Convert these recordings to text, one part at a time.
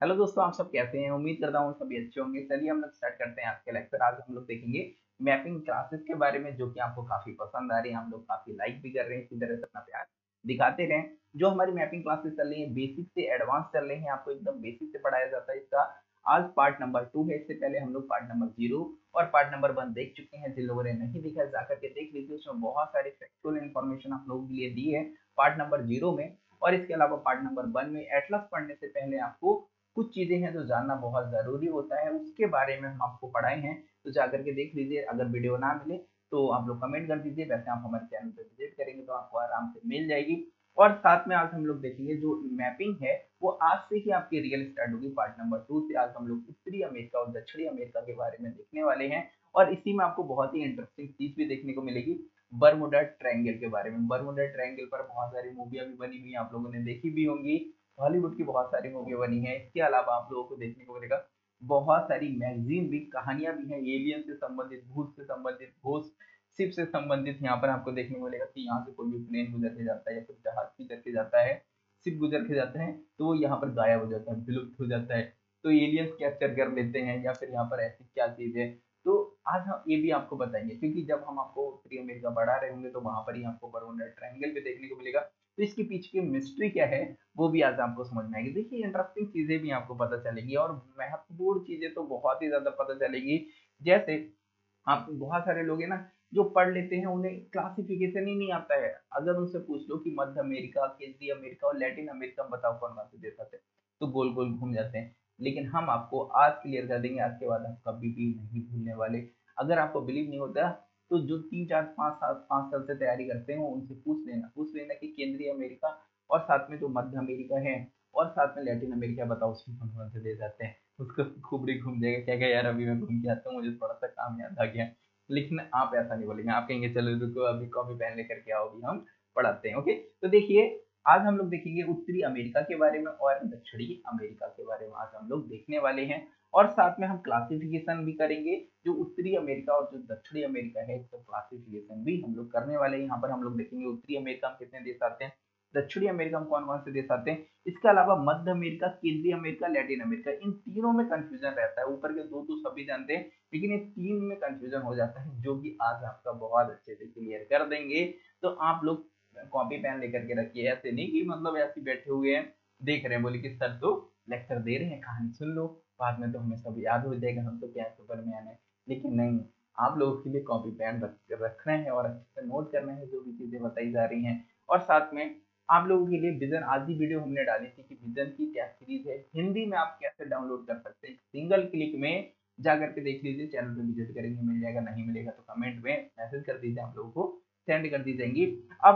Hello दोस्तों, आप सब कैसे हैं? उम्मीद करता हूँ सभी अच्छे होंगे। चलिए हम लोग स्टार्ट करते हैं आज के लेक्चर। आज हम लोग देखेंगे मैपिंग क्लासेस के बारे में, जो कि आपको काफी पसंद आ रही है। हम लोग काफी लाइक भी कर रहे हैं, इसी तरह से अपना प्यार दिखाते रहें। जो हमारी मैपिंग क्लासेस चल रही है बेसिक से एडवांस चल रही है, आपको एकदम बेसिक से पढ़ाया जाता है। इसका आज पार्ट नंबर 2 है। इससे पहले हम लोग पार्ट नंबर 0 और पार्ट नंबर 1 देख चुके हैं। जिन लोगों ने नहीं देखा जाकर के देख लीजिए, उसमें बहुत सारी फैक्चुअल इन्फॉर्मेशन आप लोगों के लिए दी है पार्ट नंबर 0 में। और इसके अलावा पार्ट नंबर 1 में एटलस पढ़ने से पहले आपको कुछ चीजें हैं जो जानना बहुत जरूरी होता है, उसके बारे में हम आपको पढ़ाए हैं। तो जाकर के देख लीजिए। अगर वीडियो ना मिले तो आप लोग कमेंट कर दीजिए। वैसे आप हमारे चैनल पर विजिट करेंगे तो आपको आराम से मिल जाएगी। और साथ में आज हम लोग देखेंगे जो मैपिंग है वो आज से ही आपकी रियल स्टार्ट होगी। पार्ट नंबर 2 से आज हम लोग उत्तरी अमेरिका और दक्षिणी अमेरिका के बारे में देखने वाले हैं। और इसी में आपको बहुत ही इंटरेस्टिंग चीज भी देखने को मिलेगी, बरमुडा ट्रायंगल के बारे में। बरमुडा ट्रायंगल पर बहुत सारी मूवियां भी बनी हुई, आप लोगों ने देखी भी होंगी। हॉलीवुड की बहुत सारी मूवी बनी है। इसके अलावा आप लोगों को देखने को मिलेगा बहुत सारी मैगजीन भी, कहानियां भी हैं एलियन से संबंधित, भूत से संबंधित, घोस्ट शिप से संबंधित। यहाँ पर आपको देखने को मिलेगा कि यहाँ से कोई भी प्लेन गुजर के जाता है या फिर जहाज गुजर के जाता है, शिप गुजर के जाते हैं, तो वो यहाँ पर गायब हो जाता है, विलुप्त हो जाता है। तो एलियंस कैप्चर कर लेते हैं या फिर यहाँ पर ऐसी क्या चीज है। तो आज हम ये भी आपको बताएंगे, क्योंकि जब हम आपको उत्तरी अमेरिका बढ़ा रहे होंगे तो वहां पर ही आपको बरमुडा ट्रायंगल भी देखने को मिलेगा। तो इसके पीछे की मिस्ट्री क्या है वो भी आज आपको समझ में आएगी। देखिए, इंटरेस्टिंग चीजें भी आपको पता चलेंगी और महत्वपूर्ण चीजें तो बहुत ही ज्यादा पता चलेंगी। जैसे आप बहुत सारे लोग हैं ना जो पढ़ लेते हैं, उन्हें क्लासिफिकेशन ही नहीं आता है। अगर उनसे पूछ लो कि मध्य अमेरिका, केंद्रीय अमेरिका और लैटिन अमेरिका बताओ कौन कौन से देश आते हैं, तो गोल गोल घूम जाते हैं। लेकिन हम आपको आज क्लियर कर देंगे, आज के बाद आप कभी भी नहीं भूलने वाले। अगर आपको बिलीव नहीं होता तो जो 3 4 5 साल से तैयारी करते हो उनसे पूछ लेना कि केंद्रीय अमेरिका और साथ में जो मध्य अमेरिका है और साथ में लैटिन अमेरिका बताओ उसमें कौन कौन से देश आते हैं। उसको खुबरी घूम जाएगा, क्या क्या यार अभी मैं घूम के आता हूँ, मुझे थोड़ा सा काम याद आ गया। लेकिन आप ऐसा नहीं बोलेंगे, आप कहेंगे चलो रुको अभी कॉपी पेन लेकर के आओ, अभी हम पढ़ाते हैं। ओके, तो देखिए आज हम लोग देखेंगे उत्तरी अमेरिका के बारे में और दक्षिणी अमेरिका के बारे में आज हम लोग देखने वाले हैं। और साथ में हम क्लासिफिकेशन भी करेंगे, जो उत्तरी अमेरिका और जो दक्षिणी अमेरिका है इसका क्लासिफिकेशन भी हम लोग करने वाले हैं। यहाँ पर हम लोग देखेंगे उत्तरी अमेरिका में कितने देश आते हैं, दक्षिणी अमेरिका में कौन कौन से देश आते हैं। इसके अलावा मध्य अमेरिका, केंद्रीय अमेरिका, लैटिन अमेरिका, इन तीनों में कंफ्यूजन रहता है। ऊपर के दो तो सभी जानते हैं, लेकिन ये तीन में कंफ्यूजन हो जाता है, जो कि आज आपका बहुत अच्छे से क्लियर कर देंगे। तो आप लोग कॉपी पेन लेकर के रखिए, ऐसे नहीं कि मतलब ऐसे बैठे हुए हैं देख रहे हैं बोले कि सर तो लेक्चर दे रहे हैं, कहानी सुन लो, बाद में तो हमें सब याद हो जाएगा, हम तो क्या सुपर मैन है। लेकिन नहीं, आप लोगों के लिए कॉपी पेन रखना है और अच्छे से नोट करना है जो भी चीजें बताई जा रही हैं। और साथ में आप लोगों के लिए विजन, आज ही वीडियो हमने डाली थी कि विजन की क्या सीरीज है, हिंदी में आप कैसे डाउनलोड कर सकते हैं सिंगल क्लिक में। जा करके देख लीजिए, चैनल पे विजिट करेंगे मिल जाएगा, नहीं मिलेगा तो कमेंट में मैसेज कर दीजिए, आप लोगों को सेंड कर दी जाएंगी। अब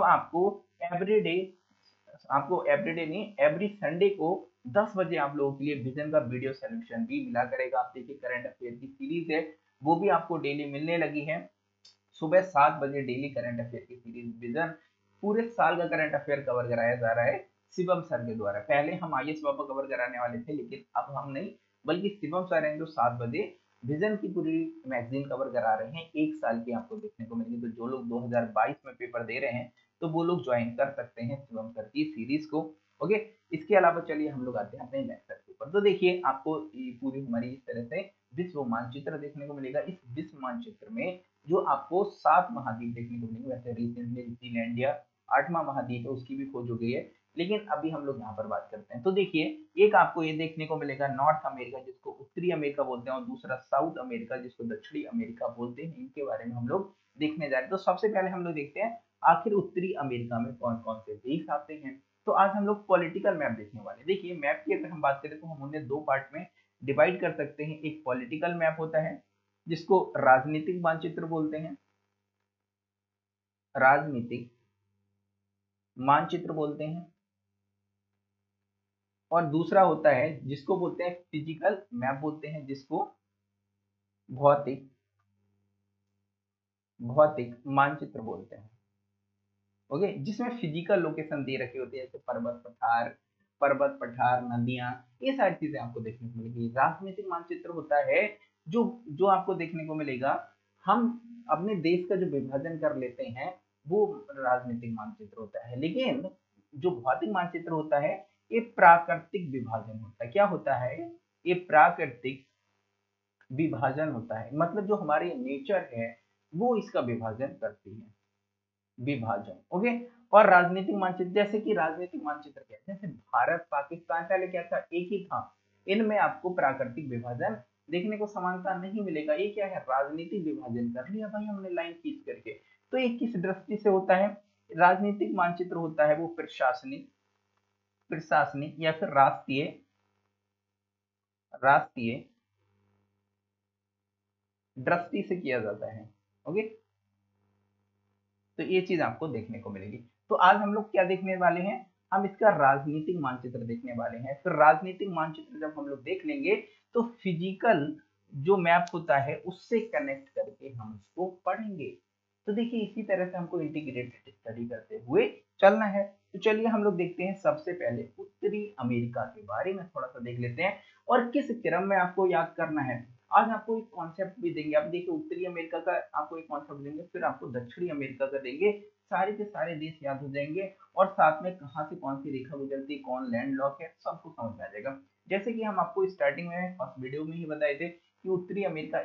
आपको एवरीडे नहीं, एवरी संडे को 10 बजे आप लोगों के लिए विजन का वीडियो सोल्यूशन भी मिला करेगा। आप देखिए करंट अफेयर की सीरीज है वो भी आपको डेली मिलने लगी है। सुबह 7 बजे डेली करंट अफेयर की सीरीज विजन, पूरे साल का करंट अफेयर कवर कराया जा रहा है शिवम सर के द्वारा। पहले हम आईएएस बाबा कवर कराने वाले थे, लेकिन अब हम नहीं, बल्कि शिवम सर हैं जो 7 बजे विजन की पूरी मैगजीन कवर करा रहे हैं। एक साल की आपको देखने को मिलेगी। तो जो लोग 2022 में पेपर दे रहे हैं तो वो लोग ज्वाइन कर सकते हैं शिवम सर की सीरीज को। ओके, इसके अलावा चलिए हम लोग आते हैं अपने नेक्स्ट सर के ऊपर। तो देखिए आपको पूरी हमारी इस तरह से विश्व मानचित्र देखने को मिलेगा। इस विश्व मानचित्र में जो आपको 7 महाद्वीप देखने को मिलेंगे। वैसे रिसेंटली ग्रीनलैंडिया 8वां महाद्वीप है, उसकी भी खोज हो गई है, लेकिन अभी हम लोग यहाँ पर बात करते हैं। तो देखिए एक आपको ये देखने को मिलेगा नॉर्थ अमेरिका, जिसको उत्तरी अमेरिका बोलते हैं, और दूसरा साउथ अमेरिका जिसको दक्षिणी अमेरिका बोलते हैं। इनके बारे में हम लोग देखने जा रहे हैं। तो सबसे पहले हम लोग देखते हैं आखिर उत्तरी अमेरिका में कौन कौन से देश आते हैं। तो आज हम लोग पॉलिटिकल मैप देखने वाले हैं। देखिए मैप की अगर हम बात करें तो हम उन्हें दो पार्ट में डिवाइड कर सकते हैं। एक पॉलिटिकल मैप होता है जिसको राजनीतिक मानचित्र बोलते हैं, राजनीतिक मानचित्र बोलते हैं। और दूसरा होता है जिसको बोलते हैं फिजिकल मैप बोलते हैं, जिसको भौतिक भौतिक मानचित्र बोलते हैं। ओके, जिसमें फिजिकल लोकेशन दे रखी होती है, जैसे पर्वत पठार नदियां, ये सारी चीजें आपको देखने को मिलेगी। राजनीतिक मानचित्र होता है जो जो आपको देखने को मिलेगा, हम अपने देश का जो विभाजन कर लेते हैं वो राजनीतिक मानचित्र होता है। लेकिन जो भौतिक मानचित्र होता है ये प्राकृतिक विभाजन होता है। क्या होता है? ये प्राकृतिक विभाजन होता है, मतलब जो हमारी नेचर है वो इसका विभाजन करती है, विभाजन। ओके। और राजनीतिक मानचित्र, जैसे कि राजनीतिक मानचित्र क्या है, जैसे भारत पाकिस्तान पहले क्या था, एक ही था, इनमें आपको प्राकृतिक विभाजन देखने को समानता नहीं मिलेगा। ये क्या है? राजनीतिक विभाजन कर लिया भाई हमने लाइन खींच करके। तो ये किस दृष्टि से होता है? राजनीतिक मानचित्र होता है वो प्रशासनिक प्रशासनिक या फिर राष्ट्रीय राष्ट्रीय दृष्टि से किया जाता है। ओके, तो ये चीज आपको देखने को मिलेगी। तो आज हम लोग क्या देखने वाले हैं? हम इसका राजनीतिक मानचित्र देखने वाले हैं। फिर राजनीतिक मानचित्र जब हम लोग देख लेंगे तो फिजिकल जो मैप होता है उससे कनेक्ट करके हम उसको पढ़ेंगे। तो देखिए इसी तरह से हमको इंटीग्रेटेड स्टडी करते हुए चलना है। तो चलिए हम लोग देखते हैं, सबसे पहले उत्तरी अमेरिका के बारे में थोड़ा सा देख लेते हैं और किस क्रम में आपको याद करना है। आज आपको एक कॉन्सेप्ट भी देंगे, आप देखिए उत्तरी अमेरिका का आपको एक कॉन्सेप्ट देंगे, फिर आपको दक्षिणी अमेरिका का देंगे, सारे के सारे देश याद हो जाएंगे और साथ में कहाँ से कौन सी रेखा गुजरती है, कौन लैंड लॉक है, सबको समझ में आ जाएगा। जैसे कि हम आपको स्टार्टिंग में फर्स्ट वीडियो में ही बताए थे कि उत्तरी अमेरिका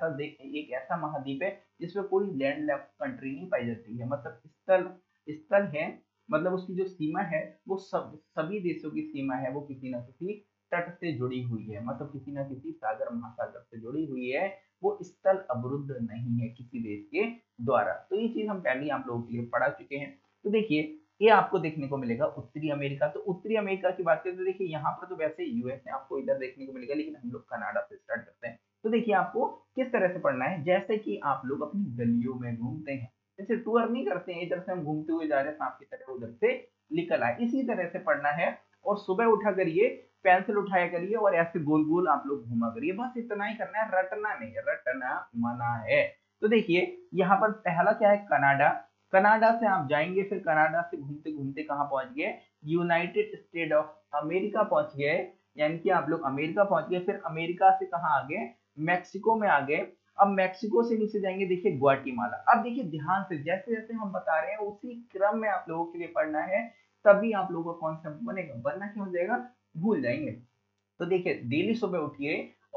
एक ऐसा महाद्वीप है जिसमें कोई लैंड लॉक कंट्री नहीं पाई जाती है, मतलब स्थल स्थल है, मतलब उसकी जो सीमा है वो सभी देशों की सीमा है, वो किसी ना किसी तट से जुड़ी हुई है, मतलब किसी ना किसी सागर महासागर से जुड़ी हुई है, वो स्थल अवरुद्ध नहीं है किसी देश के द्वारा। तो ये चीज हम पहले आप लोगों के लिए पढ़ा चुके हैं। तो देखिए ये आपको देखने को मिलेगा उत्तरी अमेरिका। तो उत्तरी अमेरिका की बात करें तो देखिए यहाँ पर तो वैसे यूएस है आपको इधर देखने को मिलेगा, लेकिन हम लोग कनाडा से स्टार्ट करते हैं। तो देखिए आपको किस तरह से पढ़ना है, जैसे कि आप लोग अपनी गलियों में घूमते हैं, जैसे टूर नहीं करते हैं, इधर से हम घूमते हुए जा रहे हैं सांप की तरह, उधर से निकल आए, इसी तरह से पढ़ना है। और सुबह उठा करिए, पेंसिल उठाया करिए और ऐसे गोल गोल आप लोग घुमा करिए, बस इतना ही करना है, रटना नहीं है, रटना मना है। तो देखिए यहाँ पर पहला क्या है, कनाडा। कनाडा से आप जाएंगे, फिर कनाडा से घूमते घूमते कहाँ पहुंच गए, यूनाइटेड स्टेट ऑफ अमेरिका पहुंच गए, यानी कि आप लोग अमेरिका पहुंच गए। फिर अमेरिका से कहाँ आ गए, मैक्सिको में आ गए। अब मैक्सिको से नीचे जाएंगे, देखिए ग्वाटीमाला। अब देखिए ध्यान से, जैसे जैसे हम बता रहे हैं उसी क्रम में आप लोगों के लिए पढ़ना है, तभी आप लोगों का कॉन्सेप्ट बनेगा, वरना क्या हो जाएगा, भूल जाएंगे। तो देखिए डेली सुबह उठिए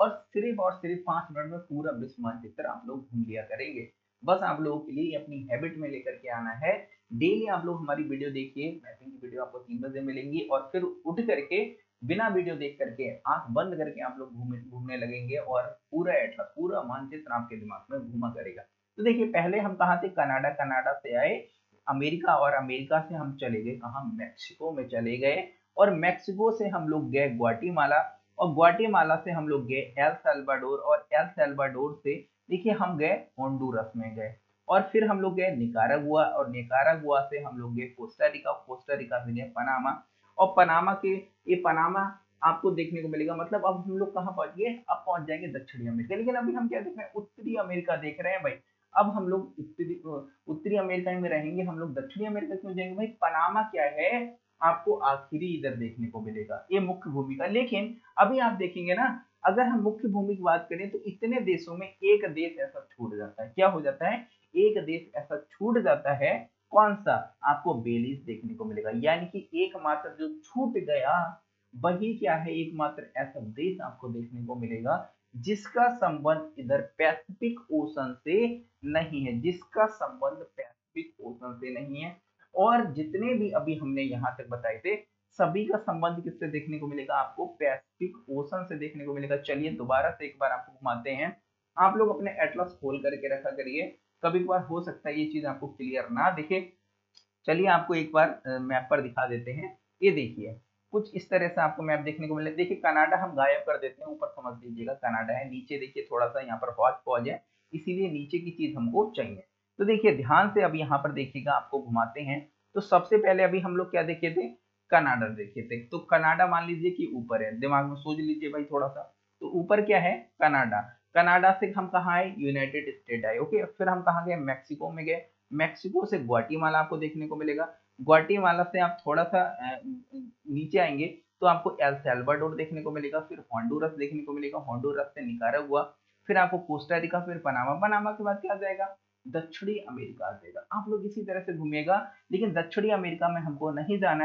और सिर्फ 5 मिनट में पूरा विश्व मानचित्र आप लोग घूम लिया करेंगे। बस आप लोगों के लिए अपनी हैबिट में लेकर के आना है। डेली आप लोग हमारी वीडियो देखिए, मैपिंग की वीडियो आपको 3 बजे मिलेंगी और फिर उठ करके बिना वीडियो देख करके आंख बंद करके आप लोग घूमने लगेंगे और पूरा एटलस, पूरा मानचित्र आपके दिमाग में घूमा करेगा। तो देखिए पहले हम कहाँ थे, कनाडा। कनाडा से आए अमेरिका और अमेरिका से हम चले गए कहाँ, मैक्सिको में चले गए। और मैक्सिको से हम लोग गए ग्वाटीमाला और ग्वाटीमाला से हम लोग गए एल सल्वाडोर और एल सल्वाडोर से देखिए हम गए होंडुरस में गए और फिर हम लोग गए निकारागुआ और निकारागुआ से हम लोग गए कोस्टा रिका, कोस्टा रिका से गए पनामा और पनामा के ये पनामा आपको देखने को मिलेगा। मतलब अब हम लोग कहाँ पहुंच गए, अब पहुंच जाएंगे दक्षिणी अमेरिका, लेकिन अभी हम क्या देख रहे हैं, उत्तरी अमेरिका देख रहे हैं भाई। अब हम लोग उत्तरी अमेरिका में रहेंगे, हम लोग दक्षिणी अमेरिका क्यों जाएंगे भाई, पनामा क्या है आपको आखिरी इधर देखने को मिलेगा, ये मुख्य भूमिका। लेकिन अभी आप देखेंगे ना, अगर हम मुख्य भूमि की बात करें तो इतने देशों में एक देश ऐसा छूट जाता है, क्या हो जाता है, एक देश ऐसा छूट जाता है, कौन सा, आपको बेलीज देखने को मिलेगा। यानी कि एकमात्र जो छूट गया वही क्या है, एकमात्र ऐसा देश आपको देखने को मिलेगा जिसका संबंध इधर पैसिफिक ओशन से नहीं है, जिसका संबंध पैसिफिक ओशन से नहीं है। और जितने भी अभी हमने यहाँ तक बताए थे सभी का संबंध किससे देखने को मिलेगा, आपको पैसिफिक ओशन से देखने को मिलेगा। चलिए दोबारा से एक बार आपको घुमाते हैं, आप लोग अपने एटलस खोल करके रखा करिए, कभी कभार हो सकता है ये चीज आपको क्लियर ना दिखे। चलिए आपको एक बार मैप पर दिखा देते हैं, ये देखिए कुछ इस तरह से आपको मैप देखने को मिले। देखिए कनाडा हम गायब कर देते हैं, ऊपर समझ लीजिएगा कनाडा है, नीचे देखिए थोड़ा सा यहाँ पर हौज पौज है, इसीलिए नीचे की चीज हमको चाहिए। तो देखिए ध्यान से अब यहाँ पर देखिएगा, आपको घुमाते हैं। तो सबसे पहले अभी हम लोग क्या देखे थे, कनाडा देखे थे। तो कनाडा मान लीजिए कि ऊपर है, दिमाग में सोच लीजिए भाई थोड़ा सा। तो ऊपर क्या है, कनाडा। कनाडा से हम कहाँ आए, यूनाइटेड स्टेट आए। ओके, फिर हम कहाँ गए, मैक्सिको में गए। मैक्सिको से ग्वाटीमाला आपको देखने को मिलेगा। ग्वाटीमाला से आप थोड़ा सा नीचे आएंगे तो आपको एल सल्वाडोर देखने को मिलेगा, फिर होंडुरस देखने को मिलेगा, होंडुरस से निकारागुआ, फिर आपको कोस्टा रिका, फिर पनामा। पनामा के बाद क्या आ जाएगा, दक्षिणी अमेरिका आ जाएगा। आप लोग इसी तरह से घूमिएगा, लेकिन दक्षिणी अमेरिका में हमको नहीं जाना है,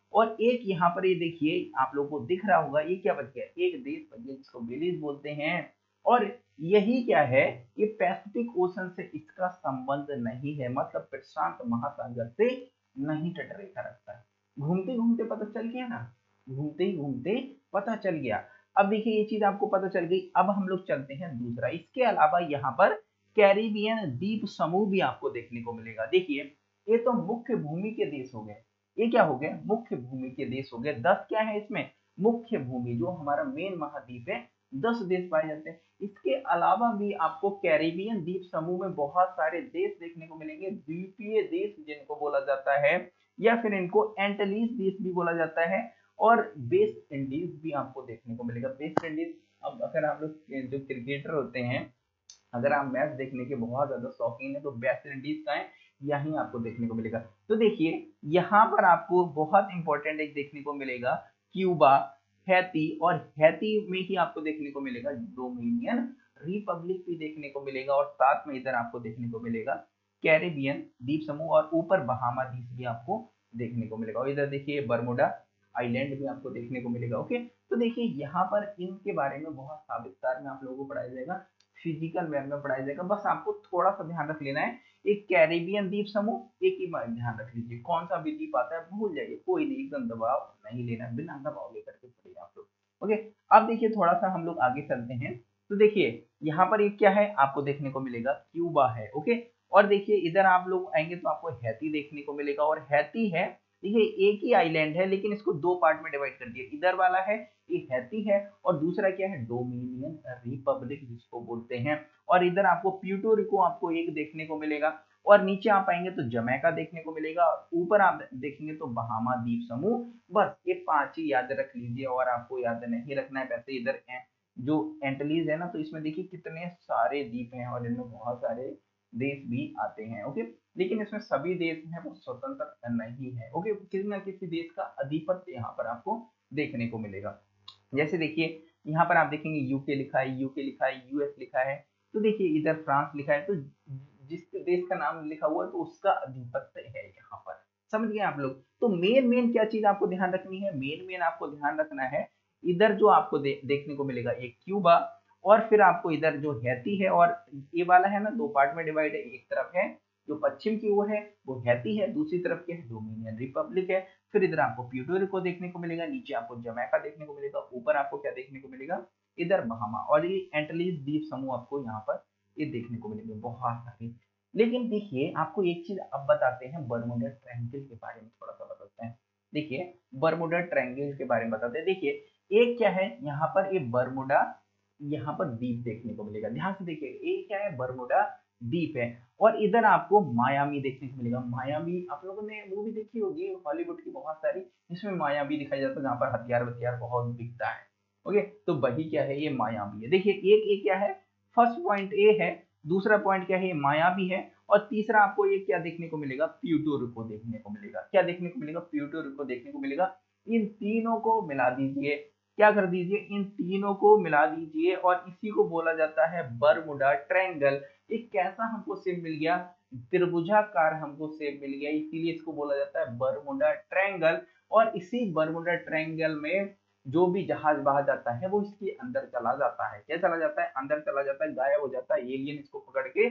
और एक यहाँ पर ये देखिए आप लोगों को दिख रहा होगा, ये क्या बच गया, एक देश बच गया जिसको बेलीज बोलते हैं। और यही क्या है, ये पैसिफिक ओशन से इसका संबंध नहीं है, मतलब प्रशांत महासागर से नहीं तटरेखा रखता है। घूमते घूमते पता चल गया ना, घूमते ही घूमते पता चल गया। अब देखिए ये चीज आपको पता चल गई। अब हम लोग चलते हैं दूसरा। इसके अलावा यहाँ पर कैरिबियन द्वीप समूह भी आपको देखने को मिलेगा। देखिए ये तो मुख्य भूमि के देश हो गए, ये क्या हो गए, मुख्य भूमि के देश हो गए। 10 क्या है इसमें, मुख्य भूमि, जो हमारा मेन महाद्वीप है 10 देश पाए जाते हैं। इसके अलावा भी आपको कैरिबियन द्वीप समूह में बहुत सारे देश देखने को मिलेंगे, द्वीपीय देश जिनको बोला जाता है, या फिर इनको एंटलीज देश भी बोला जाता है, और वेस्ट इंडीज भी आपको देखने को मिलेगा। वेस्ट इंडीज, अब अगर आप लोग जो क्रिकेटर होते हैं, अगर आप मैच देखने के बहुत ज्यादा शौकीन है, तो वेस्ट इंडीज का है, यही आपको देखने को मिलेगा। तो देखिए यहाँ पर आपको बहुत इंपॉर्टेंट एक देखने को मिलेगा, क्यूबा, हैती, और हैती में ही आपको देखने को मिलेगा डोमिनियन रिपब्लिक भी देखने को मिलेगा, और साथ में इधर आपको देखने को मिलेगा कैरेबियन द्वीप समूह, और ऊपर बहामा द्वीप भी आपको देखने को मिलेगा। और इधर देखिए बरमुडा आइलैंड भी आपको देखने को मिलेगा। ओके, तो देखिए यहाँ पर इनके बारे में बहुत विस्तार में आप लोगों को पढ़ाया जाएगा, फिजिकल मैप में पढ़ाया जाएगा। बस आपको थोड़ा सा ध्यान रख लेना है, एक कैरेबियन द्वीप समूह, एक ही बार ध्यान रख लीजिए, कौन सा भी द्वीप आता है भूल जाइए, कोई नहीं, एकदम दबाव नहीं लेना, बिना दबाव लेकर के पढ़िए आप लोग। ओके, अब देखिए थोड़ा सा हम लोग आगे चलते हैं। तो देखिए यहाँ पर एक क्या है आपको देखने को मिलेगा, क्यूबा है। ओके, और देखिए इधर आप लोग आएंगे तो आपको हैती देखने को मिलेगा, और हैती है, देखिए एक ही आइलैंड है लेकिन इसको दो पार्ट में डिवाइड कर दिया, इधर वाला है ये हैती है, और दूसरा क्या है, डोमिनियन रिपब्लिक जिसको बोलते हैं। और इधर आपको प्यूर्टो रिको आपको एक देखने को मिलेगा, और नीचे आप आएंगे तो जमैका देखने को मिलेगा, ऊपर आप देखेंगे तो बहामा द्वीप समूह। बस ये 5 ही याद रख लीजिए, और आपको याद नहीं रखना है। वैसे इधर जो एंटलीज है ना, तो इसमें देखिए कितने सारे द्वीप हैं, और इनमें बहुत सारे देश भी आते हैं। ओके, लेकिन इसमें सभी देश हैं वो स्वतंत्र नहीं है। ओके, किसी ना किसी देश का अधिपत्य यहाँ पर आपको देखने को मिलेगा। जैसे देखिए यहाँ पर आप देखेंगे यूके लिखा है, यूके लिखा है, यूएस लिखा है, तो देखिए इधर फ्रांस लिखा है, तो जिस देश का नाम लिखा हुआ है तो उसका अधिपत्य है यहाँ पर। समझ गए आप लोग। तो मेन मेन क्या चीज आपको ध्यान रखनी है, मेन मेन आपको ध्यान रखना है, इधर जो आपको देखने को मिलेगा एक क्यूबा, और फिर आपको इधर जो हैती है, और ये वाला है ना दो पार्ट में डिवाइड है, एक तरफ है जो पश्चिम की ओर है वो हैती है, दूसरी तरफ क्या है, डोमिनियन रिपब्लिक है। फिर इधर आपको प्यूर्टो रिको देखने को मिलेगा, नीचे आपको जमैका देखने को मिलेगा, ऊपर आपको क्या देखने को मिलेगा, इधर बहामा, और ये एंटलीज द्वीप समूह आपको यहाँ पर ये देखने को मिलेंगे बहुत सारे। लेकिन देखिए आपको एक चीज अब बताते हैं, बरमुडा ट्रायंगल के बारे में थोड़ा सा बताते हैं। देखिए बरमुडा ट्रायंगल के बारे में बताते हैं। देखिए एक क्या है यहाँ पर, ये बरमुडा यहाँ पर द्वीप देखने को मिलेगा, ध्यान से देखिए, ये क्या है, बरमुडा द्वीप है। और इधर आपको मायामी देखने को मिलेगा। मायामी आप लोगों ने मूवी देखी होगी हॉलीवुड की बहुत सारी, जिसमें मायामी दिखाया जाता है, जहाँ पर हथियार वथियार बहुत बिकता है। ओके, तो वही क्या है, ये मायामी है। देखिए एक क्या है, फर्स्ट पॉइंट ए है, दूसरा पॉइंट क्या है, मायावी है, और तीसरा आपको ये क्या देखने को मिलेगा, प्यूर्टो रिको देखने को मिलेगा। क्या देखने को मिलेगा, प्यूर्टो रिको देखने को मिलेगा। इन तीनों को मिला दीजिए, क्या कर दीजिए, इन तीनों को मिला दीजिए, और इसी को बोला जाता है बरमुडा ट्रायंगल। एक कैसा हमको शेप मिल गया, त्रिभुजाकार हमको शेप मिल गया, इसीलिए इसको बोला जाता है बरमुडा ट्रायंगल। और इसी बरमुडा ट्रायंगल में जो भी जहाज बाहर जाता है वो इसके अंदर चला जाता है। क्या चला जाता है, अंदर चला जाता है, गायब हो जाता है, एलियन इसको पकड़ के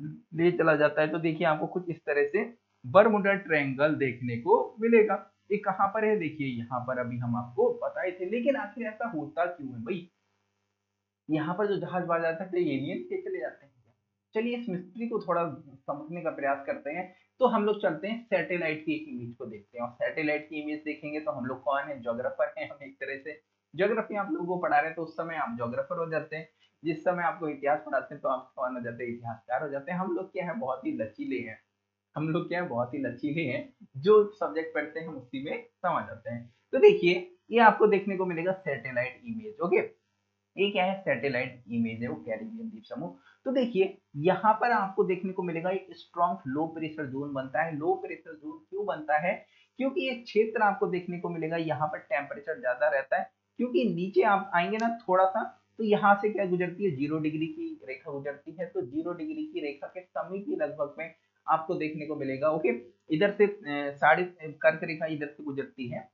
ले चला जाता है। तो देखिए आपको कुछ इस तरह से बरमुडा ट्रायंगल देखने को मिलेगा। ये कहाँ पर है, देखिए यहाँ पर अभी हम आपको बताए थे। लेकिन आखिर ऐसा होता क्यों है भाई, यहाँ पर जो जहाज बाहर जाता है एलियन के चले जाते हैं। चलिए इस मिस्ट्री को थोड़ा समझने का प्रयास करते हैं। तो हम लोग चलते हैं सैटेलाइट की एक इमेज को देखते हैं, और सैटेलाइट की इमेज देखेंगे तो हम लोग कौन है, जोग्राफर हैं हम एक तरह से। ज्योग्राफी आप लोगों को पढ़ा रहे हैं तो उस समय आप जोग्राफर हो जाते हैं, जिस समय आपको इतिहास पढ़ाते हैं तो आप कौन हो जाते हैं, इतिहासकार हो जाते हैं। हम लोग क्या है, बहुत ही लचीले हैं, हम लोग क्या है, बहुत ही लचीले हैं, जो सब्जेक्ट पढ़ते हैं हम उसी में समझ जाते हैं। तो देखिए ये आपको देखने को मिलेगा सैटेलाइट इमेज। ओके, ये क्या है, सैटेलाइट इमेज है, वो कैरिबियन द्वीप समूह। तो देखिए यहाँ पर आपको देखने को मिलेगा एक स्ट्रॉन्ग लो प्रेशर जोन बनता है। लो प्रेशर जोन क्यों बनता है, क्योंकि ये क्षेत्र आपको देखने को मिलेगा यहाँ पर टेम्परेचर ज्यादा रहता है, क्योंकि नीचे आप आएंगे ना थोड़ा सा, तो यहाँ से क्या गुजरती है, 0 डिग्री की रेखा गुजरती है। तो 0 डिग्री की रेखा के समीप ही लगभग में आपको देखने को मिलेगा। ओके, इधर से साढ़े कर्क रेखा इधर से गुजरती है,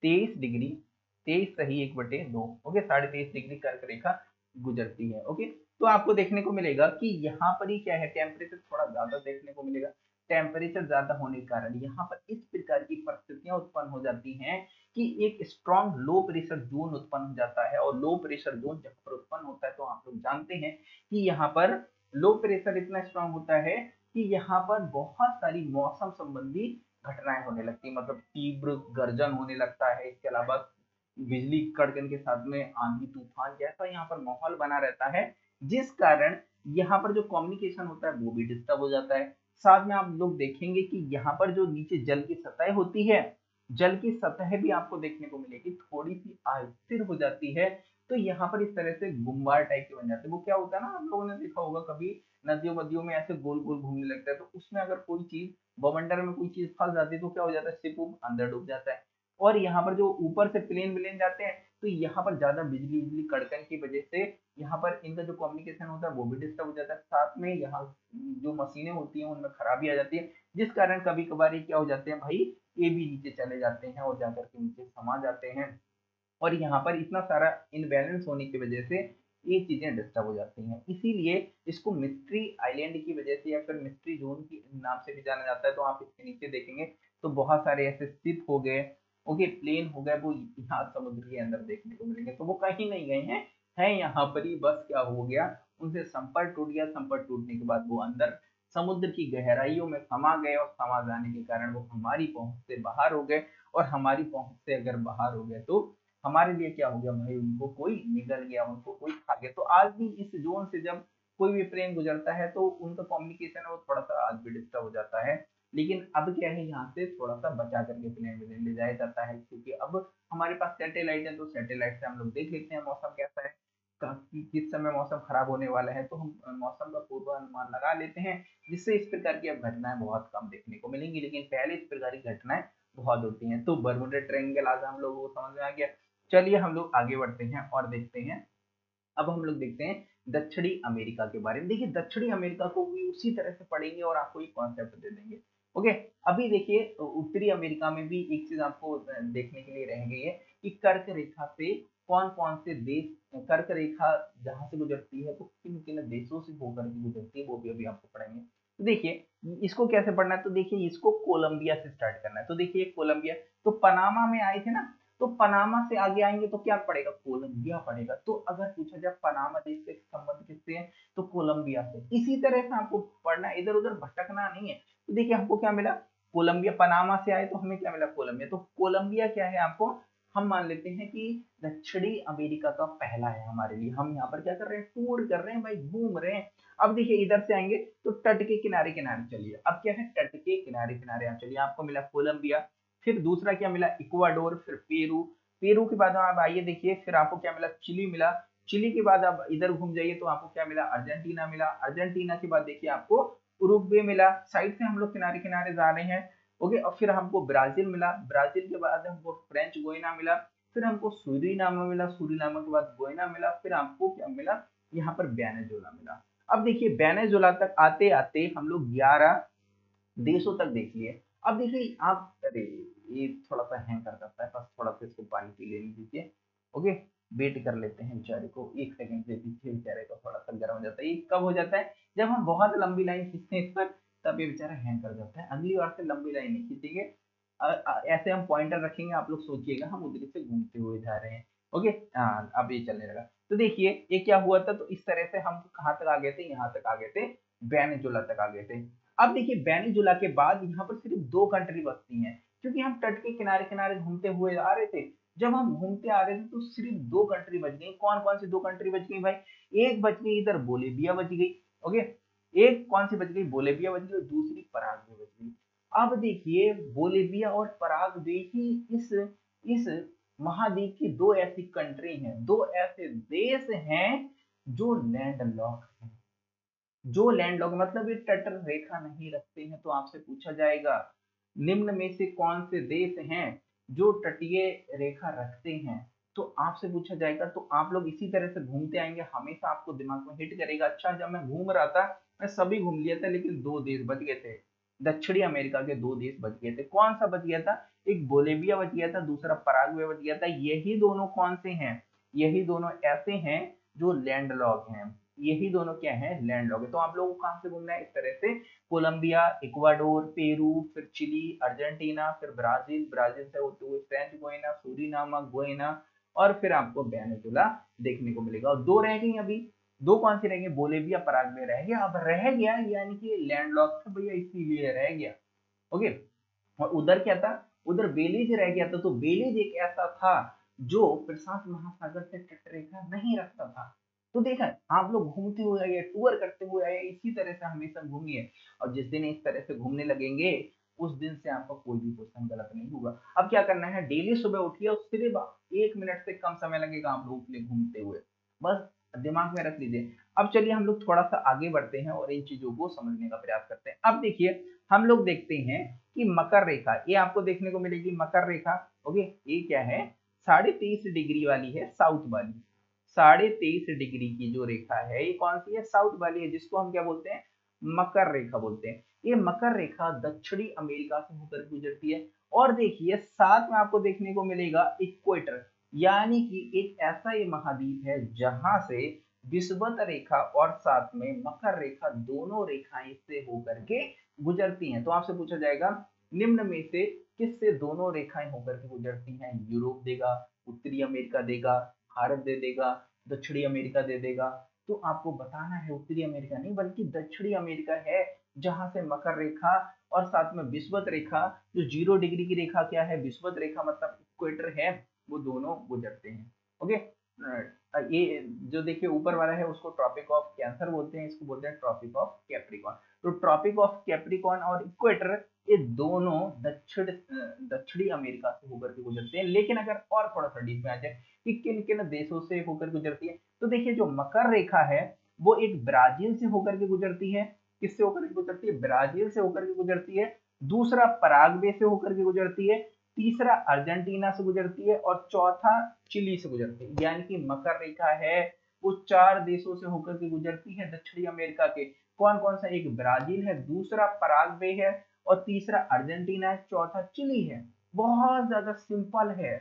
23 डिग्री, 23 सही 1/2, ओके, 23.5 डिग्री कर्क रेखा गुजरती है। ओके, तो आपको देखने को मिलेगा कि यहाँ पर ही क्या है, टेम्परेचर थोड़ा ज्यादा देखने को मिलेगा। टेम्परेचर ज्यादा होने के कारण यहाँ पर इस प्रकार की परिस्थितियां उत्पन्न हो जाती हैं कि एक स्ट्रॉन्ग लो प्रेशर जोन उत्पन्न हो जाता है। और लो प्रेशर जोन जब पर उत्पन्न होता है तो आप लोग जानते हैं कि यहाँ पर लो प्रेशर इतना स्ट्रॉन्ग होता है कि यहाँ पर बहुत सारी मौसम संबंधी घटनाएं होने लगती है, मतलब तीव्र गर्जन होने लगता है। इसके अलावा बिजली कड़कन के साथ में आंधी तूफान जैसा यहाँ पर माहौल बना रहता है, जिस कारण यहाँ पर जो कम्युनिकेशन होता है वो भी डिस्टर्ब हो जाता है। साथ में आप लोग देखेंगे कि यहाँ पर जो नीचे जल की सतह होती है, जल की सतह भी आपको देखने को मिलेगी थोड़ी सी अस्थिर हो जाती है। तो यहाँ पर इस तरह से गुम्बार टाइप के बन जाते हैं। वो क्या होता है ना, आप लोगों ने देखा होगा कभी नदियों वदियों में ऐसे गोल गोल घूमने लगता है, तो उसमें अगर कोई चीज बवंडर में कोई चीज फंस जाती है तो क्या हो जाता है, शिप अंदर डूब जाता है। और यहाँ पर जो ऊपर से प्लेन विलेन जाते हैं तो यहाँ पर ज्यादा बिजली बिजली कड़कन की वजह से यहाँ पर इनका जो कम्युनिकेशन होता है वो भी डिस्टर्ब हो जाता है। साथ में यहाँ जो मशीनें होती हैं उनमें खराबी आ जाती है, जिस कारण कभी कभार ये क्या हो जाते हैं भाई, ये भी नीचे चले जाते हैं और जाकर के नीचे समा जाते हैं। और यहाँ पर इतना सारा इनबैलेंस होने की वजह से ये चीजें डिस्टर्ब हो जाती हैं। इसीलिए इसको मिस्ट्री आइलैंड की वजह से या फिर मिस्ट्री जोन के नाम से भी जाना जाता है। तो आप इसके नीचे देखेंगे तो बहुत सारे ऐसे शिप हो गए, ओके, प्लेन हो गए, वो यहाँ समुद्र के अंदर देखने को मिलेंगे। तो वो कहीं नहीं गए हैं यहाँ पर ही, बस क्या हो गया, उनसे संपर्क टूट गया। संपर्क टूटने के बाद वो अंदर समुद्र की गहराइयों में समा गए और समा जाने के कारण वो हमारी पहुंच से बाहर हो गए। और हमारी पहुंच से अगर बाहर हो गए तो हमारे लिए क्या हो गया भाई, उनको कोई निगल गया, उनको कोई खा गया। तो आज भी इस जोन से जब कोई भी प्लेन गुजरता है तो उनका कम्युनिकेशन है वो थोड़ा सा आज भी डिस्टर्ब हो जाता है। लेकिन अब क्या है, यहाँ से थोड़ा सा बचा करके प्लेन में ले जाया जाता है, क्योंकि अब हमारे पास सैटेलाइट है। तो सैटेलाइट से हम लोग देख लेते हैं मौसम कैसा है, किस समय मौसम खराब होने वाला है, तो हम मौसम का पूर्वानुमान लगा लेते हैं, जिससे इस प्रकार की अब घटनाएं बहुत कम देखने को मिलेंगी। लेकिन पहले इस प्रकार की घटनाएं बहुत होती हैं। तो बरमुडा ट्रायंगल आज हम लोगों को समझ में आ गया। चलिए हम लोग आगे बढ़ते हैं और देखते हैं। अब हम लोग देखते हैं दक्षिणी अमेरिका के बारे में। देखिए दक्षिणी अमेरिका को भी उसी तरह से पढ़ेंगे और आपको एक कॉन्सेप्ट दे देंगे। ओके, अभी देखिए उत्तरी अमेरिका में भी एक चीज आपको देखने के लिए रह गई है कि कर्क रेखा से कौन कौन से देश, कर्क रेखा जहां से गुजरती है तो किन किन देशों से होकर के गुजरती है, वो भी अभी आपको पढ़ेंगे। तो देखिए इसको कैसे पढ़ना है, तो देखिए इसको कोलंबिया से स्टार्ट करना है। तो देखिए कोलंबिया, तो पनामा में आए थे ना, तो पनामा से आगे आएंगे तो क्या पड़ेगा, कोलंबिया पड़ेगा। तो अगर पूछा जाए पनामा देश से संबंध किससे है, तो कोलंबिया से। इसी तरह से आपको पढ़ना, इधर उधर भटकना नहीं है। तो देखिए हमको क्या मिला, कोलंबिया, पनामा से आए तो हमें क्या मिला, कोलंबिया। तो कोलंबिया क्या है, आपको हम मान लेते हैं कि दक्षिणी अमेरिका का पहला है हमारे लिए। हम यहाँ पर क्या कर रहे हैं, टूर कर रहे हैं भाई, घूम रहे हैं। अब देखिए इधर से आएंगे तो तट के किनारे किनारे चलिए। अब क्या है, तट के किनारे किनारे आप चलिए, आपको मिला कोलंबिया, फिर दूसरा क्या मिला, इक्वाडोर, फिर पेरू। पेरू के बाद आप आइए देखिए, फिर आपको क्या मिला, चिली मिला। चिली के बाद आप इधर घूम जाइए तो आपको क्या मिला, अर्जेंटीना मिला। अर्जेंटीना के बाद देखिए आपको उरुग्वे मिला। साइड से हम लोग किनारे किनारे जा रहे हैं। ओके, और फिर हमको ब्राजील मिला। ब्राजील के बाद हमको फ्रेंच गोइना मिला। फिर हमको सूरीनामा मिला। सूरीनामा के बाद गोइना मिला। फिर आपको क्या मिला, यहाँ पर वेनेजुएला मिला। अब देखिए वेनेजुएला तक आते आते हम लोग 11 देशों तक देख लिए। अब देखिए आप, अरे ये थोड़ा सा हैंग कर जाता है, बस थोड़ा सा इसको पानी पी लेने दीजिए। ओके, वेट कर लेते हैं बेचारे को, 1 सेकंड दे दीजिए, बेचारे को थोड़ा सा गर्म हो जाता है। ये कब हो जाता है, जब हम बहुत लंबी लाइन खींचते हैं इस पर, तब ये बेचारा हैंग कर जाता है। अगली बार से लंबी लाइन नहीं खींचेंगे, ऐसे हम पॉइंटर रखेंगे, आप लोग सोचिएगा हम उधर से घूमते हुए जा रहे हैं। ओके, हाँ अब ये चलने लगा। तो देखिए ये क्या हुआ था, तो इस तरह से हम कहाँ तक आ गए थे, यहाँ तक आ गए थे, वेनेजुएला तक आ गए थे। अब देखिए वेनेजुएला के बाद यहाँ पर सिर्फ 2 कंट्री बचती हैं, क्योंकि हम तट के किनारे किनारे घूमते हुए आ रहे थे। जब हम घूमते आ रहे थे तो सिर्फ 2 कंट्री बच गई। कौन कौन सी 2 कंट्री बच गई भाई, एक बच गई इधर बोलीविया बच गई। ओके, एक कौन सी बच गई, बोलीविया बच गई, और दूसरी पराग्वे बच गई। अब देखिए बोलीविया और पराग्वे ही इस महाद्वीप की 2 ऐसी कंट्री हैं, 2 ऐसे देश हैं जो लैंडलॉक हैं। जो लैंडलॉक मतलब ये तट रेखा नहीं रखते हैं। तो आपसे पूछा जाएगा निम्न में से कौन से देश हैं जो तटीय रेखा रखते हैं। तो आपसे पूछा जाएगा, तो आप लोग इसी तरह से घूमते आएंगे, हमेशा आपको दिमाग में हिट करेगा। अच्छा जब मैं घूम रहा था मैं सभी घूम लिया था, लेकिन 2 देश बच गए थे, दक्षिणी अमेरिका के 2 देश बच गए थे। कौन सा बच गया था, एक बोलेविया बच गया था, दूसरा पराग्वे बच गया था। यही दोनों कौन से हैं? यही दोनों ऐसे हैं जो लैंडलॉक हैं। यही दोनों क्या है? लैंडलॉक है। तो आप लोगों को कहां से घूमना है? इस तरह से कोलंबिया, इक्वाडोर, पेरू, फिर चिली, अर्जेंटीना, फिर ब्राजील, ब्राजील से होते हुए फ्रेंच गोइना, सूरीनाम, गोइना, और फिर आपको वेनेजुला देखने को मिलेगा। और दो रह गई अभी। दो कौन सी रह गई? बोलेविया, पराग्वे रह गया। अब रह गया यानी कि लैंडलॉक था भैया, इसीलिए रह गया। ओके। और उधर क्या था? उधर बेलीज रह गया था। तो बेलीज एक ऐसा था जो प्रशांत महासागर से तटरेखा नहीं रखता था। तो देखा, आप लोग घूमते हुए आए, टूर करते हुए आए, इसी तरह से हमेशा घूमिए। और जिस दिन इस तरह से घूमने लगेंगे, उस दिन से आपका कोई भी क्वेश्चन गलत नहीं होगा। अब क्या करना है? डेली सुबह उठिए और सिर्फ 1 मिनट से कम समय लगेगा आप लोगों के लिए घूमते हुए, बस दिमाग में रख लीजिए। अब चलिए हम लोग थोड़ा सा आगे बढ़ते हैं और इन चीजों को समझने का प्रयास करते हैं। अब देखिए, हम लोग देखते हैं कि मकर रेखा, ये आपको देखने को मिलेगी मकर रेखा। ओके, ये क्या है? 23.5 डिग्री वाली है, साउथ वाली। 23.5 डिग्री की जो रेखा है, ये कौन सी है? साउथ वाली है, जिसको हम क्या बोलते हैं? मकर रेखा बोलते हैं। ये मकर रेखा दक्षिणी अमेरिका से होकर गुजरती है। और देखिए, साथ में आपको देखने को मिलेगा इक्वेटर, यानी कि एक ऐसा ये महाद्वीप है जहां से विषुवत रेखा और साथ में मकर रेखा दोनों रेखाएं इससे होकर के गुजरती हैं। तो आपसे पूछा जाएगा, निम्न में से किससे दोनों रेखाएं होकर के गुजरती हैं? यूरोप देगा, उत्तरी अमेरिका देगा, भारत दे देगा, दक्षिणी अमेरिका दे देगा। तो आपको बताना है उत्तरी अमेरिका नहीं बल्कि दक्षिणी अमेरिका है, जहां से मकर रेखा और साथ में विषुवत रेखा, जो 0 डिग्री की रेखा क्या है? विषुवत रेखा मतलब इक्वेटर है, वो दोनों गुजरते हैं। ओके। ये जो देखिए ऊपर वाला है उसको ट्रॉपिक ऑफ कैंसर बोलते हैं, इसको बोलते हैं ट्रॉपिक ऑफ कैप्रिकॉर्न। तो ट्रॉपिक ऑफ कैप्रिकॉर्न और इक्वेटर, ये दोनों दक्षिणी अमेरिका से होकर के गुजरते हैं। लेकिन अगर और थोड़ा सा डीप में आ जाए कि किन किन देशों से होकर गुजरती है, तो देखिए जो मकर रेखा है वो एक ब्राजील से होकर के गुजरती है। किससे होकर के गुजरती है? ब्राजील से होकर के गुजरती है। दूसरा पराग्वे से होकर के गुजरती है। तीसरा अर्जेंटीना से गुजरती है और चौथा चिली से गुजरती है। यानी कि मकर रेखा है वो 4 देशों से होकर के गुजरती है दक्षिणी अमेरिका के। कौन कौन सा? एक ब्राजील है, दूसरा पराग्वे है, और तीसरा अर्जेंटीना है, चौथा चिली है। बहुत ज्यादा सिंपल है।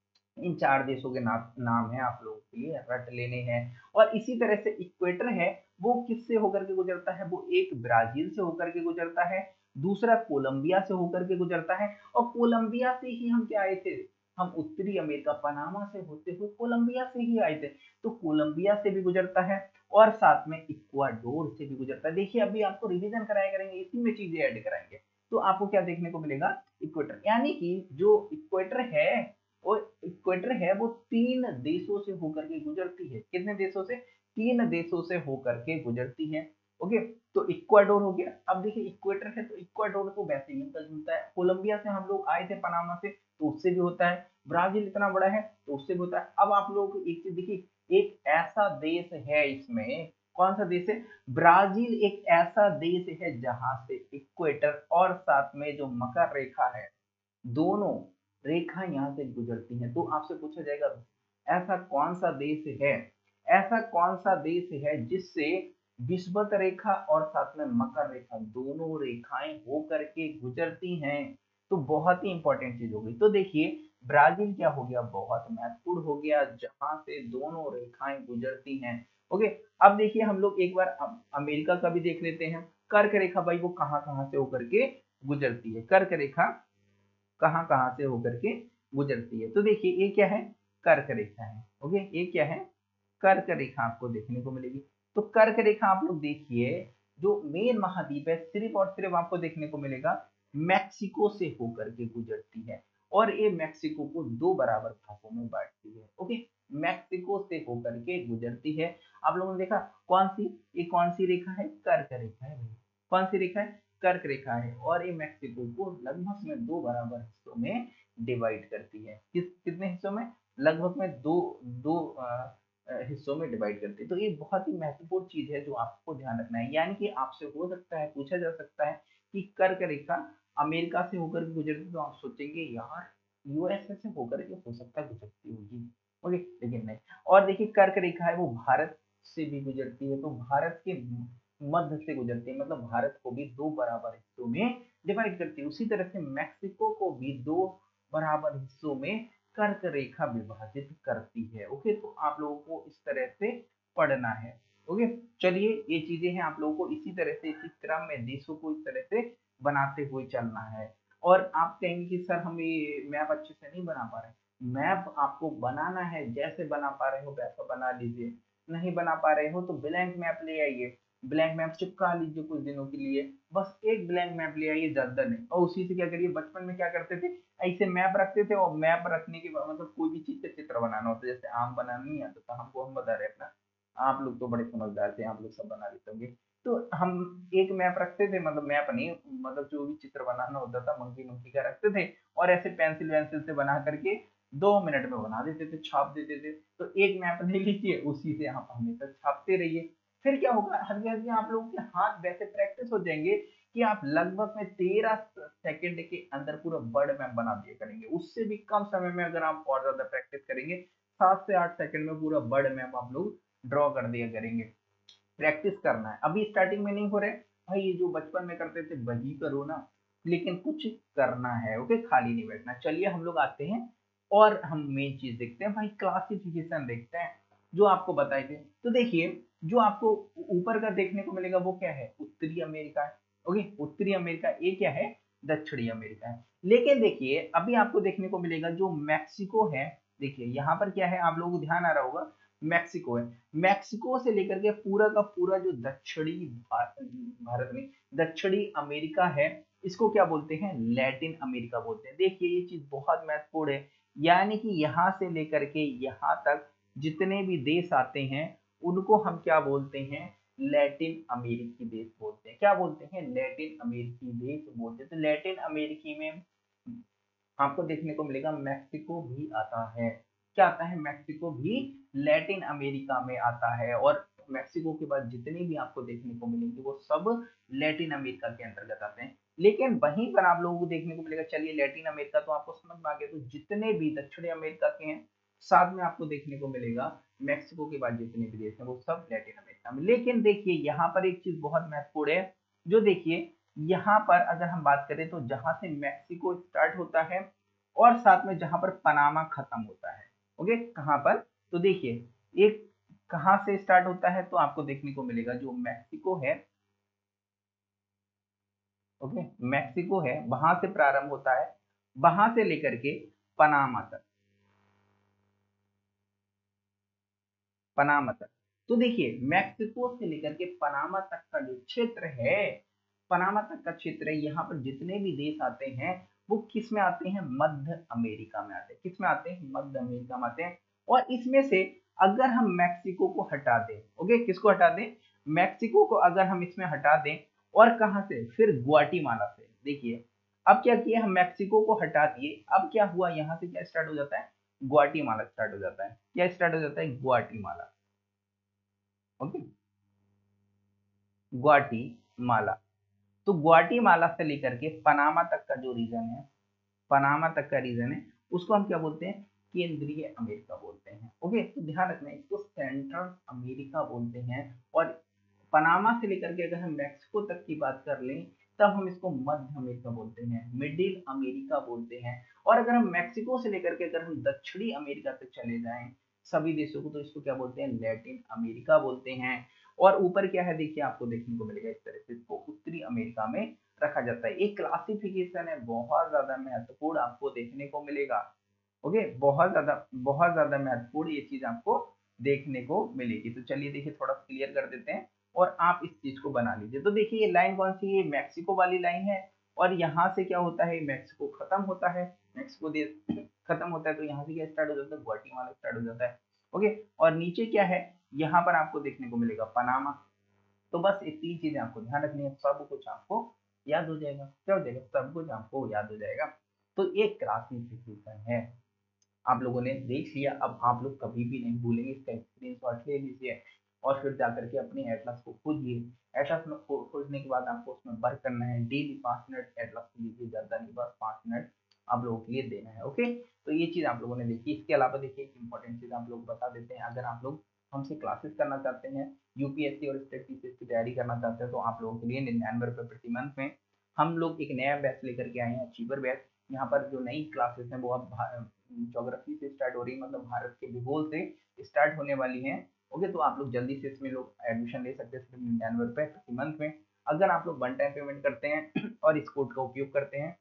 इन 4 देशों के नाम है, आप लोगों के लिए रट लेने हैं। और इसी तरह से इक्वेटर है, वो किससे होकर के गुजरता है? वो एक ब्राजील से होकर के गुजरता है, दूसरा कोलंबिया से होकर के गुजरता है, और कोलंबिया से ही हम क्या आए थे? हम उत्तरी अमेरिका पनामा से होते हुए कोलंबिया से ही आए थे। तो कोलंबिया से भी गुजरता है और साथ में इक्वाडोर से भी गुजरता है। देखिए अभी आपको रिवीजन कराया करेंगे, इसी में चीजें ऐड कराएंगे। तो आपको क्या देखने को मिलेगा? इक्वेटर, यानी कि जो इक्वेटर है, और इक्वेटर है वो 3 देशों से होकर के गुजरती है। कितने देशों से? 3 देशों से होकर के गुजरती है। ओके। तो इक्वाडोर हो गया। अब देखिए इक्वेटर है तो इक्वाडोर तो वैसे ही मिलता जुलता है। कोलंबिया से हम लोग आए थे पनामा से, तो उससे भी होता है। ब्राजील इतना बड़ा है तो उससे भी होता है। अब आप लोगों को एक चीज देखिए, एक ऐसा देश है इसमें, कौन सा देश है? ब्राजील एक ऐसा देश है जहां से इक्वेटर और साथ में जो मकर रेखा है, दोनों रेखा यहाँ से गुजरती हैं। तो आपसे पूछा जाएगा, ऐसा कौन सा देश है, ऐसा कौन सा देश है जिससे विषुवत रेखा और साथ में मकर रेखा दोनों रेखाएं होकर के गुजरती हैं? तो बहुत ही इंपॉर्टेंट चीज हो गई। तो देखिए ब्राजील क्या हो गया? बहुत महत्वपूर्ण हो गया, जहां से दोनों रेखाएं गुजरती हैं। ओके। अब देखिए हम लोग एक बार अमेरिका का भी देख लेते हैं। कर्क रेखा भाई वो कहाँ कहाँ से होकर के गुजरती है? कर्क रेखा कहाँ कहाँ से होकर के गुजरती है? तो देखिए ये क्या है? कर्क रेखा है। ओके, ये क्या है? कर्क रेखा आपको देखने को मिलेगी। तो कर्क रेखा आप लोग देखिए, जो मेन महाद्वीप है सिर्फ और सिर्फ आपको देखने को मिलेगा मैक्सिको से होकर के गुजरती है। और ये मैक्सिको को 2 बराबर भागों में बांटती है। ओके, मैक्सिको से होकर के गुजरती है। आप लोगों ने देखा कौन सी, ये कौन सी रेखा है? कर्क रेखा है भाई। कौन सी रेखा है? कर्क रेखा है। और ये मैक्सिको को लगभग में 2 बराबर हिस्सों में डिवाइड करती है। कितने हिस्सों में? लगभग में दो दो हिस्सों में डिवाइड करती है। तो ये बहुत ही महत्वपूर्ण चीज है जो आपको ध्यान रखना है। यानी कि आपसे हो सकता है, पूछा जा सकता है कि कर्क रेखा अमेरिका से होकर के गुजरती, तो आप सोचेंगे यार यूएसए से होकर के हो सकता है गुजरती होगी। ओके, लेकिन नहीं। और देखिए कर्क रेखा है वो भारत से भी गुजरती है। तो भारत के मध्य से गुजरती है, मतलब भारत को भी 2 बराबर हिस्सों में डिवाइड करती है। उसी तरह से मैक्सिको को भी 2 बराबर हिस्सों में कर्क रेखा विभाजित करती है। ओके, तो आप लोगों को इस तरह से पढ़ना है। ओके, चलिए ये चीजें हैं, आप लोगों को इसी तरह से इसी क्रम में देशों को इस तरह से बनाते हुए चलना है। और आप कहेंगे कि सर हम ये मैप अच्छे से नहीं बना पा रहे। मैप आपको बनाना है, जैसे बना पा रहे हो वैसा बना लीजिए। नहीं बना पा रहे हो तो ब्लैंक मैप ले आइए, ब्लैंक मैप चिपका लीजिए कुछ दिनों के लिए, बस एक ब्लैंक मैप ले आइए, ज्यादा नहीं। और उसी से क्या करिए, बचपन में क्या करते थे, ऐसे मैप रखते थे और मैप रखने के बाद मतलब कोई भी चीज का चित्र बनाना होता है, जैसे आम बनाना नहीं आता था हमको, हम बता रहे अपना, आप लोग तो बड़े समझदार थे, आप लोग सब बना लेते होंगे। तो हम एक मैप रखते थे, मतलब मैप नहीं, मतलब जो भी चित्र बनाना होता था मंकी मंकी का रखते थे, और ऐसे पेंसिल वेंसिल से बना करके 2 मिनट में बना देते थे, छाप देते थे। तो एक मैप ले लीजिए, उसी से आप हमेशा छापते रहिए। फिर क्या होगा, हल्के हल्के आप लोगों के हाथ वैसे प्रैक्टिस हो जाएंगे कि आप लगभग में 13 सेकंड के अंदर पूरा वर्ड मैप बना दिया करेंगे। उससे भी कम समय में अगर आप और ज्यादा प्रैक्टिस करेंगे, 7 से 8 सेकंड में पूरा वर्ड मैप आप लोग ड्रॉ कर दिया करेंगे। प्रैक्टिस करना है, अभी स्टार्टिंग में नहीं हो रहे भाई, ये जो बचपन में करते थे वही करो ना, लेकिन कुछ करना है। ओके, खाली नहीं बैठना। चलिए हम लोग आते हैं और हम मेन चीज देखते हैं भाई, क्लासिफिकेशन देखते हैं जो आपको बताए थे। तो देखिए, जो आपको ऊपर का देखने को मिलेगा वो क्या है, उत्तरी अमेरिका है। ओके, उत्तरी अमेरिका, ये क्या है, दक्षिणी अमेरिका है। लेकिन देखिए अभी आपको देखने को मिलेगा जो मैक्सिको है, देखिए यहाँ पर क्या है, आप लोगों को ध्यान आ रहा होगा, मैक्सिको है। मैक्सिको से लेकर के पूरा का पूरा जो दक्षिणी भारत में दक्षिणी अमेरिका है, इसको क्या बोलते हैं, लैटिन अमेरिका बोलते हैं। देखिए ये चीज बहुत महत्वपूर्ण है, यानी कि यहाँ से लेकर के यहाँ तक जितने भी देश आते हैं उनको हम क्या बोलते हैं, लैटिन अमेरिकी देश बोलते हैं। क्या बोलते हैं, लैटिन अमेरिकी देश बोलते हैं। तो लैटिन अमेरिकी में आपको देखने को मिलेगा मैक्सिको भी आता है। क्या आता है, मैक्सिको भी लैटिन अमेरिका में आता है। और मैक्सिको के बाद जितने भी आपको देखने को मिलेंगे वो सब लैटिन अमेरिका के अंतर्गत आते हैं। लेकिन वहीं पर आप लोगों को देखने को मिलेगा, चलिए लैटिन अमेरिका तो आपको समझ में आ गया, तो जितने भी दक्षिणी अमेरिका के हैं साथ में आपको देखने को मिलेगा मैक्सिको के बाद जितने भी देश हैं वो सब लैटिन अमेरिका में। लेकिन देखिए यहाँ पर एक चीज बहुत महत्वपूर्ण है, जो देखिए यहाँ पर अगर हम बात करें तो जहां से मैक्सिको स्टार्ट होता है और साथ में जहां पर पनामा खत्म होता है। ओके, कहां पर, तो देखिए एक कहां से स्टार्ट होता है, तो आपको देखने को मिलेगा जो मैक्सिको है, ओके मैक्सिको है, वहां से प्रारंभ होता है, वहां से लेकर के पनामा तक, पनामा तक। तो देखिए मैक्सिको से लेकर के पनामा तक का जो क्षेत्र है, पनामा तक का क्षेत्र है, यहाँ पर जितने भी देश आते हैं वो किस में आते हैं, मध्य अमेरिका में आते हैं। किस में आते हैं, मध्य अमेरिका में आते हैं। और इसमें से अगर हम मैक्सिको को हटा दें, ओके किसको हटा दें, मैक्सिको को अगर हम इसमें हटा दें, और कहां से, फिर ग्वाटीमाला से। देखिए अब क्या किया, हम मैक्सिको को हटा दिए, अब क्या हुआ, यहाँ से क्या स्टार्ट हो जाता है, ग्वाटीमाला स्टार्ट हो जाता है। क्या स्टार्ट हो जाता है, ग्वाटीमाला। ओके, ग्वाटीमाला। तो ग्वाटीमाला से लेकर के पनामा तक का जो रीजन है, पनामा तक का रीजन है, उसको हम क्या बोलते हैं, केंद्रीय अमेरिका बोलते हैं। ओके, तो ध्यान रखना है, इसको सेंट्रल अमेरिका बोलते हैं। और पनामा से लेकर के अगर हम मैक्सिको तक की बात कर लें तब हम इसको मध्य अमेरिका बोलते हैं, मिडिल अमेरिका बोलते हैं। और अगर हम मैक्सिको से लेकर के अगर हम दक्षिणी अमेरिका तक चले जाएं सभी देशों को, तो इसको क्या बोलते हैं, लैटिन अमेरिका बोलते हैं। और ऊपर क्या है, देखिए आपको देखने को मिलेगा इस तरह से, इसको उत्तरी अमेरिका में रखा जाता है। एक क्लासिफिकेशन है, बहुत ज्यादा महत्वपूर्ण आपको देखने को मिलेगा। ओके, बहुत ज्यादा महत्वपूर्ण ये चीज आपको देखने को मिलेगी। तो चलिए देखिए थोड़ा क्लियर कर देते हैं और आप इस चीज को बना लीजिए। तो देखिए ये लाइन कौन सी है, ये मैक्सिको वाली लाइन है। और यहाँ से क्या होता है, मैक्सिको खत्म होता है, मैक्सिको देश खत्म होता है, तो यहाँ से क्या स्टार्ट हो जाता है, ग्वाटीमाला स्टार्ट हो जाता है। ओके, और नीचे क्या है, यहाँ पर आपको देखने को मिलेगा पनामा। तो बस ये 3 चीजें आपको ध्यान रखनी है, सब कुछ आपको याद हो जाएगा। क्या हो जाएगा, सब कुछ आपको याद हो जाएगा। तो ये क्लासिफिकेशन है, आप लोगों ने देख लिया। अब आप लोग कभी भी नहीं भूलेंगे, इसका स्क्रीनशॉट ले लीजिए और फिर जाकर के अपने एटलस को खोजिए। एटलस में खोजने के बाद आपको उसमें वर्क करना है, डेली 5 मिनट एटलस को लीजिए, ज्यादा नहीं, बस 5 मिनट आप लोगों के लिए देना है। ओके, तो ये चीज आप लोगों ने देखी। इसके अलावा देखिए एक इंपॉर्टेंट चीज आप लोग बता देते हैं, अगर आप लोग हमसे क्लासेस करना चाहते हैं, यूपीएससी और स्टेट पीसीएस की तैयारी करना चाहते हैं, तो आप लोगों के लिए 99 रुपये प्रति मंथ में हम लोग एक नया बैच लेकर के आए हैं, अचीवर बैच। यहाँ पर जो नई क्लासेस हैं वो अब ज्योग्राफी से स्टार्ट हो रही है, मतलब भारत के भूगोल से स्टार्ट होने वाली हैं। ओके, तो आप लोग जल्दी से इसमें लोग एडमिशन ले सकते हैं सिर्फ 99 रुपये प्रति मंथ में। अगर आप लोग वन टाइम पेमेंट करते हैं और इस कोड का उपयोग करते हैं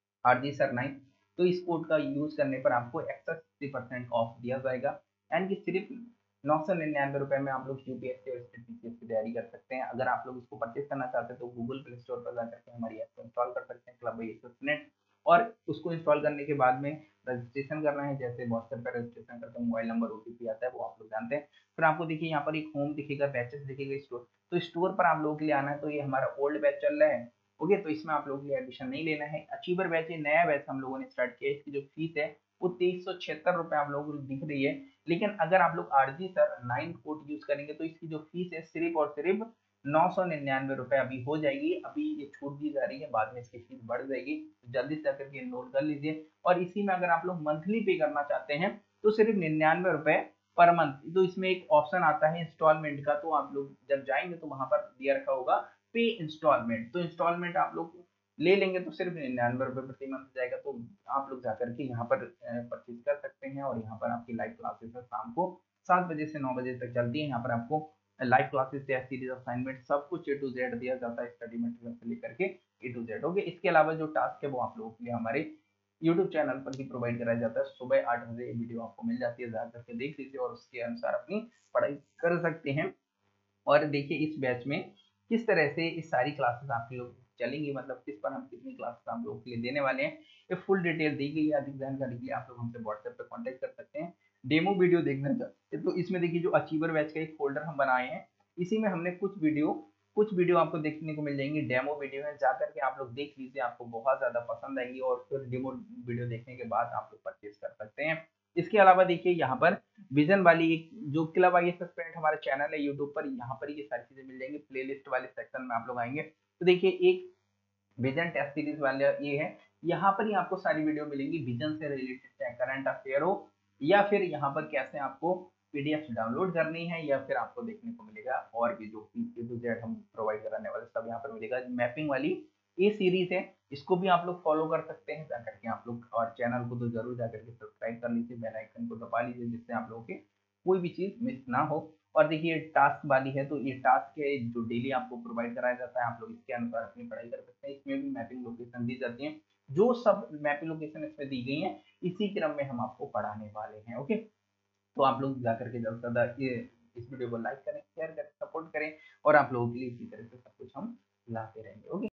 RG सर 9, तो इस कोड का यूज करने पर आपको एक्स्ट्रा 60% ऑफ दिया जाएगा। यानी कि सिर्फ 999 रुपये में आप लोग यूपीएससी और स्टेट पीसीएस की तैयारी कर सकते हैं। अगर आप लोग इसको परचेज करना चाहते हैं तो गूगल प्ले स्टोर पर जाकर के हमारी ऐप को इंस्टॉल कर सकते हैं, क्लब नेट। और उसको इंस्टॉल करने के बाद में रजिस्ट्रेशन करना है, जैसे व्हाट्सएप पर रजिस्ट्रेशन करते हैं, मोबाइल नंबर ओटीपी आता है, वो आप लोग जानते हैं। फिर आपको देखिए यहाँ पर एक होम दिखेगा, बैचेस दिखेगा, स्टोर, तो स्टोर पर आप लोगों के लिए आना है। तो ये हमारा ओल्ड बैच चल रहा है, ओके, तो इसमें आप लोगों के लिए एडमिशन नहीं लेना है। अचीवर बैच, ये नया बैच हम लोगों ने स्टार्ट किया है, इसकी जो फीस है वो 2376 रुपये आप लोगों को दिख रही है। लेकिन अगर आप लोग RG सर 9 कोड यूज करेंगे तो इसकी जो फीस है सिर्फ और सिर्फ 999 रुपये अभी हो जाएगी। अभी ये छूट दी जा रही है, बाद में इसकी फीस बढ़ जाएगी, तो जल्दी से जाकर के नोट कर लीजिए। और इसी में अगर आप लोग मंथली पे करना चाहते हैं तो सिर्फ 99 रुपये पर मंथ। तो इसमें एक ऑप्शन आता है इंस्टॉलमेंट का, तो आप लोग जब जाएंगे तो वहां पर दिया रखा होगा पे इंस्टॉलमेंट, तो इंस्टॉलमेंट आप लोग ले लेंगे तो सिर्फ 99 रुपये प्रति मंथ जाएगा। तो आप लोग जाकर के यहाँ पर परचेज कर सकते हैं। और यहाँ पर आपकी लाइव क्लासेस है, शाम को 7 बजे से 9 बजे तक चलती है। यहाँ पर आपको live classes, test series, assignment सब कुछ A to Z दिया जाता है, स्टडी मटेरियल से लेकर के A to Z। ओके, इसके अलावा जो टास्क है वो आप लोगों के लिए हमारे यूट्यूब चैनल पर भी प्रोवाइड कराया जाता है। सुबह 8 बजे वीडियो आपको मिल जाती है, जाकर के देख लीजिए और उसके अनुसार अपनी पढ़ाई कर सकते हैं। और देखिए इस बैच में किस तरह से इस सारी क्लासेस आपके लोग चलेंगी, मतलब किस पर हम कितनी क्लासेस आप लोगों के लिए देने वाले हैं, ये फुल डिटेल दी गई है। अधिक जानकारी के लिए आप लोग हमसे व्हाट्सएप पे कांटेक्ट कर सकते हैं। डेमो वीडियो देखना चाहते हैं तो इसमें देखिए जो अचीवर बैच का एक फोल्डर हम बनाए हैं, इसी में हमने कुछ वीडियो आपको देखने को मिल जाएंगी, डेमो वीडियो है, जाकर के आप लोग देख लीजिए, आपको बहुत ज्यादा पसंद आएंगी और फिर डेमो वीडियो देखने के बाद आप लोग परचेज कर सकते हैं। इसके अलावा देखिए यहाँ पर विजन वाली एक जो क्लब IAS फ्रेंड हमारा चैनल है यूट्यूब पर, यहाँ पर ये सारी चीजें मिल जाएंगी। प्लेलिस्ट वाले सेक्शन में आप लोग आएंगे तो देखिए एक विजन टेस्ट सीरीज वाला ये है, यहाँ पर ही आपको सारी वीडियो मिलेंगी विजन से रिलेटेड, चाहे करंट अफेयर हो या फिर यहाँ पर कैसे आपको PDF डाउनलोड करनी है, या फिर आपको देखने को मिलेगा और भी जो A to Z हम प्रोवाइड कराने वाले सब यहाँ पर मिलेगा। मैपिंग वाली ये सीरीज है, इसको भी आप लोग फॉलो कर सकते हैं जाकर के आप लोग, और चैनल को तो जरूर जाकर के सब्सक्राइब कर लीजिए, बेल आइकन को दबा लीजिए, जिससे आप लोगों के कोई भी चीज मिस ना हो। और देखिए टास्क वाली है, तो ये टास्क है जो डेली आपको प्रोवाइड कराया जाता है, आप लोग इसके अनुसार अपनी पढ़ाई कर सकते हैं। इसमें भी मैपिंग लोकेशन दी जाती है, जो सब मैपिंग लोकेशन इसमें दी गई है इसी क्रम में हम आपको पढ़ाने वाले हैं। ओके, तो आप लोग जाकर के ज्यादा से ज्यादा ये इस वीडियो को लाइक करें, शेयर करें, सपोर्ट करें, और आप लोगों के लिए इसी तरह से सब कुछ हम लाते रहेंगे। ओके।